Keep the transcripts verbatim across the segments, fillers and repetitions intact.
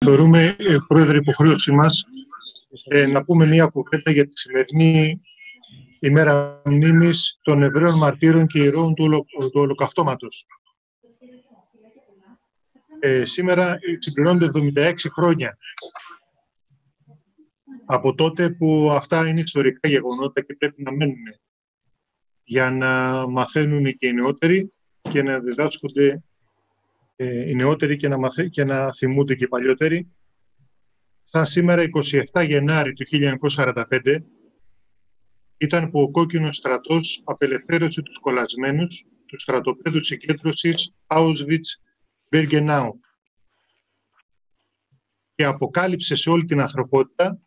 θεωρούμε, ε, Πρόεδρε, υποχρέωσή μας ε, να πούμε μία κουβέντα για τη σημερινή ημέρα μνήμης των Εβραίων μαρτύρων και ηρώων του, ολο, του Ολοκαυτώματος. Ε, σήμερα συμπληρώνονται εβδομήντα έξι χρόνια από τότε που αυτά είναι ιστορικά γεγονότα και πρέπει να μένουν για να μαθαίνουν και οι νεότεροι και να διδάσκονται ε, οι νεότεροι και να, μαθα... και να θυμούνται και οι παλιότεροι. Σαν σήμερα, εικοστή εβδόμη Γενάρη του χίλια εννιακόσια σαράντα πέντε, ήταν που ο κόκκινος στρατός απελευθέρωσε τους κολλασμένους του στρατοπέδου συγκέντρωσης Auschwitz-Birkenau και αποκάλυψε σε όλη την ανθρωπότητα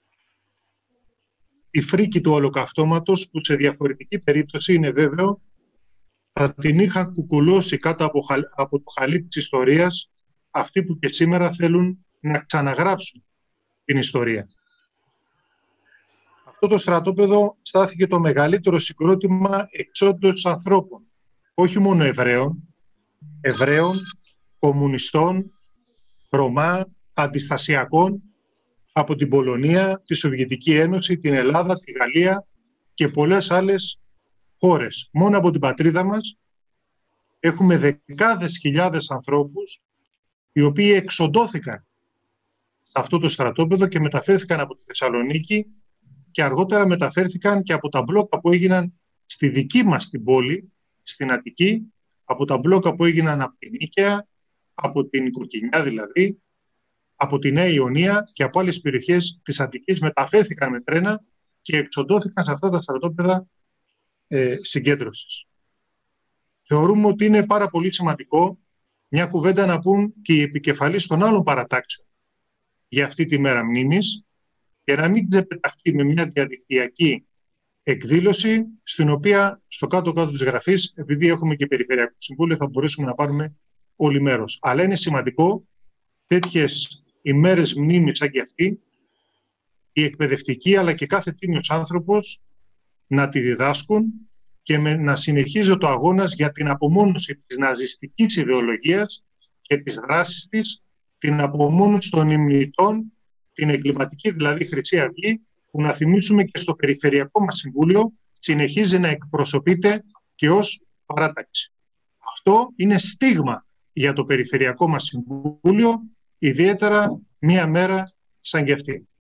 τη φρίκη του Ολοκαυτώματος, που σε διαφορετική περίπτωση, είναι βέβαιο, θα την είχαν κουκουλώσει κάτω από, από το χαλί της ιστορίας αυτοί που και σήμερα θέλουν να ξαναγράψουν την ιστορία. Αυτό το στρατόπεδο στάθηκε το μεγαλύτερο συγκρότημα εξόντως ανθρώπων, όχι μόνο Εβραίων, Εβραίων, κομμουνιστών, Ρωμά, αντιστασιακών, από την Πολωνία, τη Σοβιετική Ένωση, την Ελλάδα, τη Γαλλία και πολλές άλλες χώρες. Μόνο από την πατρίδα μας έχουμε δεκάδες χιλιάδες ανθρώπους οι οποίοι εξοντώθηκαν σε αυτό το στρατόπεδο και μεταφέρθηκαν από τη Θεσσαλονίκη και αργότερα μεταφέρθηκαν και από τα μπλόκα που έγιναν στη δική μας την πόλη, στην Αττική, από τα μπλόκα που έγιναν από την Νίκαια, από την Κοκκινιά δηλαδή, από τη Νέα Ιωνία και από άλλες περιοχές της Αττικής, μεταφέρθηκαν με τρένα και εξοντώθηκαν σε αυτά τα στρατόπεδα ε, συγκέντρωσης. Θεωρούμε ότι είναι πάρα πολύ σημαντικό μια κουβέντα να πούν και οι επικεφαλείς των άλλων παρατάξεων για αυτή τη μέρα μνήμης και να μην ξεπεταχτεί με μια διαδικτυακή εκδήλωση, στην οποία στο κάτω-κάτω της γραφής, επειδή έχουμε και Περιφερειακό Συμβούλιο, θα μπορέσουμε να πάρουμε όλοι μέρος. Αλλά είναι σημαντικό τέτοιες ημέρες μνήμης σαν και αυτή, οι εκπαιδευτικοί αλλά και κάθε τίμιος άνθρωπος να τη διδάσκουν και με, να συνεχίζει το αγώνας για την απομόνωση της ναζιστικής ιδεολογίας και της δράσης της, την απομόνωση των υμνητών, την εγκληματική δηλαδή Χρυσή Αυγή, που να θυμίσουμε και στο Περιφερειακό μας Συμβούλιο συνεχίζει να εκπροσωπείται και ως παράταξη. Αυτό είναι στίγμα για το Περιφερειακό μας Συμβούλιο, ιδιαίτερα μία μέρα σαν και αυτή.